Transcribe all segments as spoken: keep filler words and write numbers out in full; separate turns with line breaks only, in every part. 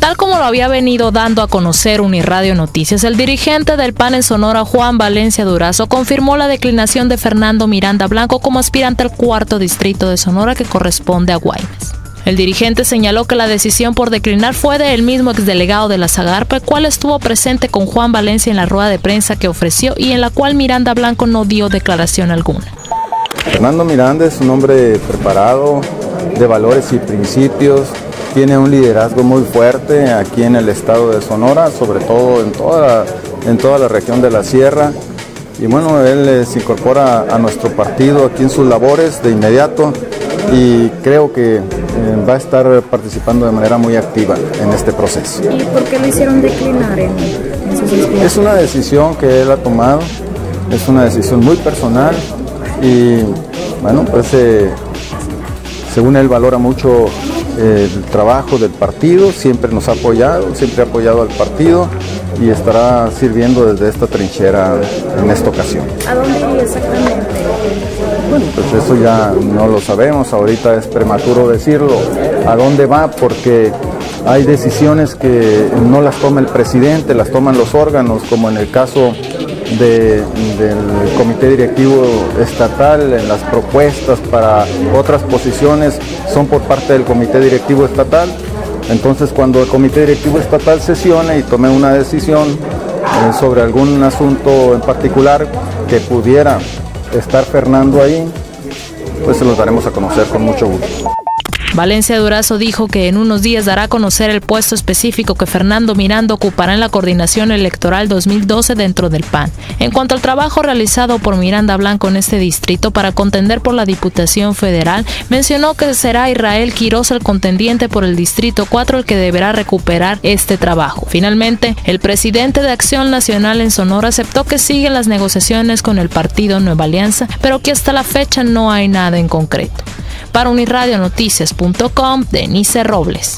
Tal como lo había venido dando a conocer Unirradio Noticias, el dirigente del P A N en Sonora, Juan Valencia Durazo, confirmó la declinación de Fernando Miranda Blanco como aspirante al cuarto distrito de Sonora que corresponde a Guaymas. El dirigente señaló que la decisión por declinar fue del mismo exdelegado de la Zagarpa, el cual estuvo presente con Juan Valencia en la rueda de prensa que ofreció y en la cual Miranda Blanco no dio declaración alguna.
Fernando Miranda es un hombre preparado, de valores y principios, tiene un liderazgo muy fuerte aquí en el estado de Sonora, sobre todo en toda, en toda la región de la Sierra. Y bueno, él eh, se incorpora a nuestro partido aquí en sus labores de inmediato y creo que eh, va a estar participando de manera muy activa en este proceso.
¿Y por qué lo hicieron declinar en, en sus estudios?
Es una decisión que él ha tomado, es una decisión muy personal y bueno, pues eh, según él valora mucho eh, el trabajo del partido, siempre nos ha apoyado, siempre ha apoyado al partido y estará sirviendo desde esta trinchera en esta ocasión.
¿A dónde iría exactamente?
Bueno, pues eso ya no lo sabemos, ahorita es prematuro decirlo. ¿A dónde va? Porque hay decisiones que no las toma el presidente, las toman los órganos, como en el caso de, del comité directivo estatal, en las propuestas para otras posiciones son por parte del comité directivo estatal. Entonces, cuando el comité directivo estatal sesione y tome una decisión eh, sobre algún asunto en particular que pudiera estar Fernando ahí, pues se los daremos a conocer con mucho gusto.
Valencia Durazo dijo que en unos días dará a conocer el puesto específico que Fernando Miranda ocupará en la coordinación electoral dos mil doce dentro del P A N. En cuanto al trabajo realizado por Miranda Blanco en este distrito para contender por la Diputación Federal, mencionó que será Israel Quiroz el contendiente por el Distrito cuatro el que deberá recuperar este trabajo. Finalmente, el presidente de Acción Nacional en Sonora aceptó que siguen las negociaciones con el partido Nueva Alianza, pero que hasta la fecha no hay nada en concreto. Para Unirradio Noticias punto com, Denise Robles.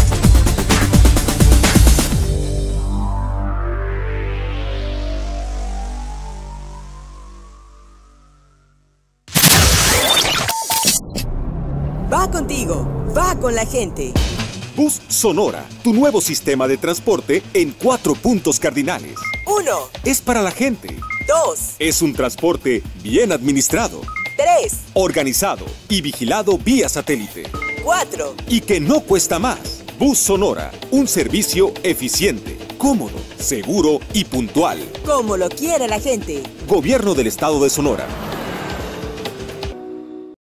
Va contigo, va con la gente.
Bus Sonora, tu nuevo sistema de transporte en cuatro puntos cardinales.
Uno.
Es para la gente.
Dos.
Es un transporte bien administrado.
Tres.
Organizado y vigilado vía satélite.
Cuatro.
Y que no cuesta más. Bus Sonora, un servicio eficiente, cómodo, seguro y puntual.
Como lo quiere la gente.
Gobierno del Estado de Sonora.